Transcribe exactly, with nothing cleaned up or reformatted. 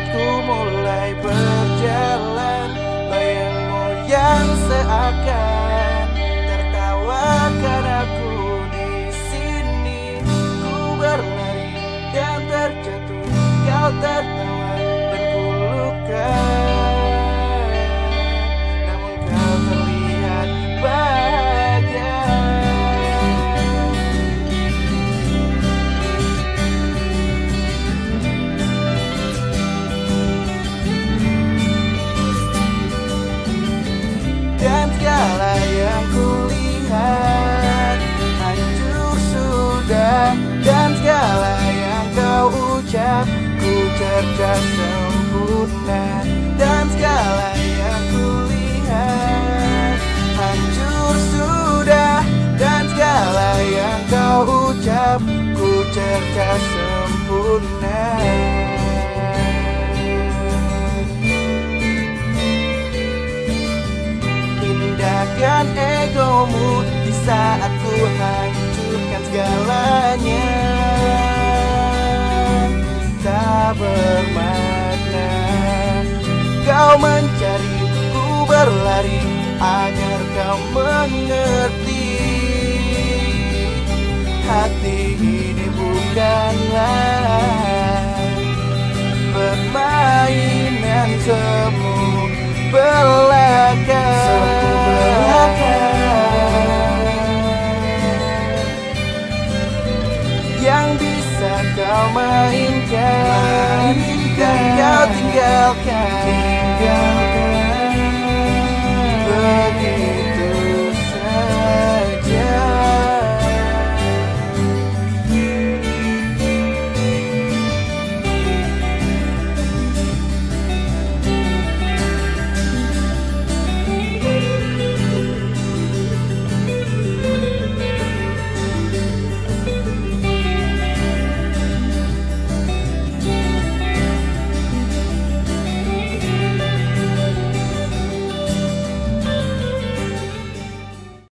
saatku mulai berjalan, bayangmu yang seakan tertawakan aku di sini. Ku berlari dan terjatuh, kau tertawa dan ku luka. Namun kau terlihat bahagia. Dan segala yang kulihat hancur sudah, dan segala yang kau ucap ku cerdas sempurna. Dan segala yang kulihat hancur sudah, dan segala yang kau ucap ku cerdas sempurna. Indahkan egomu di saat ku hancurkan segalanya. Tak bermakna kau mencari, ku berlari agar kau mengerti. Hati ini bukanlah permainan semu belaka. Yang bisa kau mainkan, dan kau tinggalkan.